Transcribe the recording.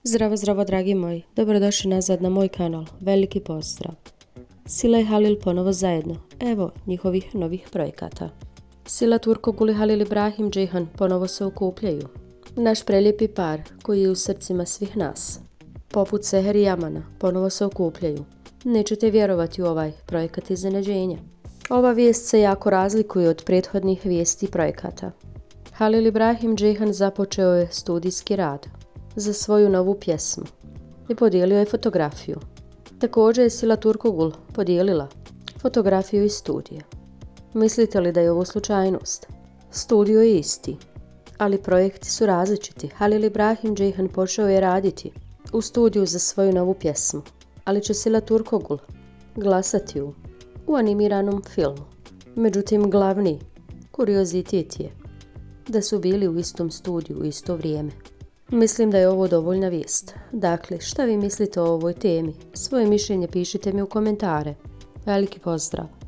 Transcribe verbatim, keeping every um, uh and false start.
Zdravo, zdravo dragi moji, dobrodošli nazad na moj kanal, veliki pozdrav. Sila i Halil ponovo zajedno, evo njihovih novih projekata. Sila Turkogul i Halil Ibrahim Ceyhan ponovo se okupljaju. Naš prelijepi par koji je u srcima svih nas. Poput Seher i Yamana ponovo se okupljaju. Nećete vjerovati u ovaj projekat iznenađenja. Ova vijest se jako razlikuje od prethodnih vijesti i projekata. Halil Ibrahim Ceyhan započeo je studijski rad za svoju novu pjesmu i podijelio je fotografiju. Također je Sila Turkogul podijelila fotografiju iz studija. Mislite li da je ovo slučajnost? Studio je isti, ali projekti su različiti. Halil Ibrahim Ceyhan počeo je raditi u studiju za svoju novu pjesmu, ali će Sila Turkogul glasati u, u animiranom filmu. Međutim, glavni kuriozitet je da su bili u istom studiju u isto vrijeme. Mislim da je ovo dovoljna vijest. Dakle, šta vi mislite o ovoj temi? Svoje mišljenje pišite mi u komentare. Veliki pozdrav!